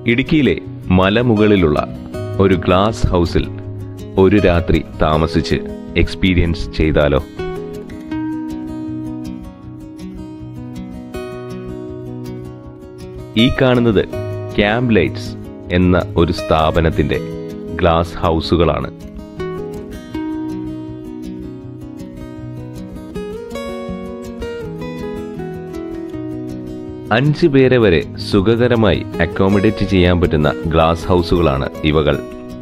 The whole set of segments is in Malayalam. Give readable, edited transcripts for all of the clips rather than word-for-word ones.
ഇടുക്കിയിലെ മലമുകളിലുള്ള ഒരു ഗ്ലാസ് ഹൗസിൽ ഒരു രാത്രി താമസിച്ച് എക്സ്പീരിയൻസ് ചെയ്താലോ? ഈ കാണുന്നത് ക്യാമ്പ് ലൈറ്റ്സ് എന്ന ഒരു സ്ഥാപനത്തിന്റെ ഗ്ലാസ് ഹൗസുകളാണ്. അഞ്ച് പേരെ വരെ സുഖകരമായി അക്കോമഡേറ്റ് ചെയ്യാൻ പറ്റുന്ന ഗ്ലാസ് ഹൗസുകളാണ് ഇവകൾ.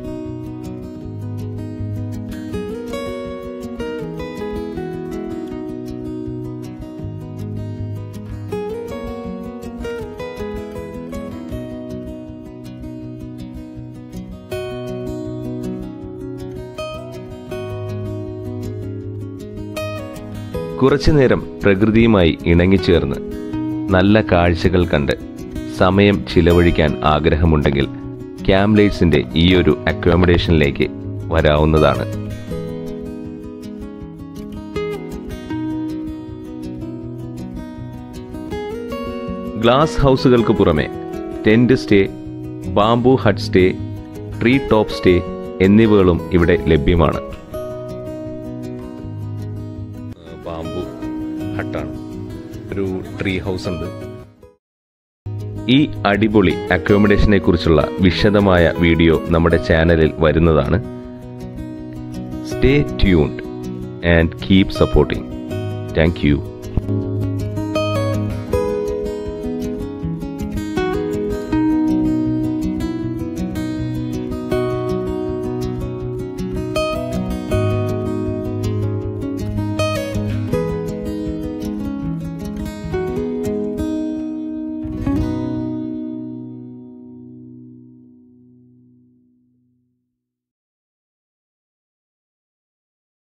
കുറച്ചുനേരം പ്രകൃതിയുമായി ഇണങ്ങിച്ചേർന്ന് നല്ല കാഴ്ചകൾ കണ്ട് സമയം ചിലവഴിക്കാൻ ആഗ്രഹമുണ്ടെങ്കിൽ ക്യാമ്പ് ലൈറ്റ്സിന്റെ ഈ ഒരു അക്കോമഡേഷനിലേക്ക് വരാവുന്നതാണ്. ഗ്ലാസ് ഹൗസുകൾക്ക് പുറമെ tent stay, bamboo hut stay, tree top stay എന്നിവകളും ഇവിടെ ലഭ്യമാണ്. ബാംബു ഹട്ടാണ്, ഒരു ട്രീ ഹൗസ് ഉണ്ട്. ഈ അടിപൊളി അക്കോമഡേഷനെ കുറിച്ചുള്ള വിശദമായ വീഡിയോ നമ്മുടെ ചാനലിൽ വരുന്നതാണ്. Stay tuned and keep supporting. Thank U.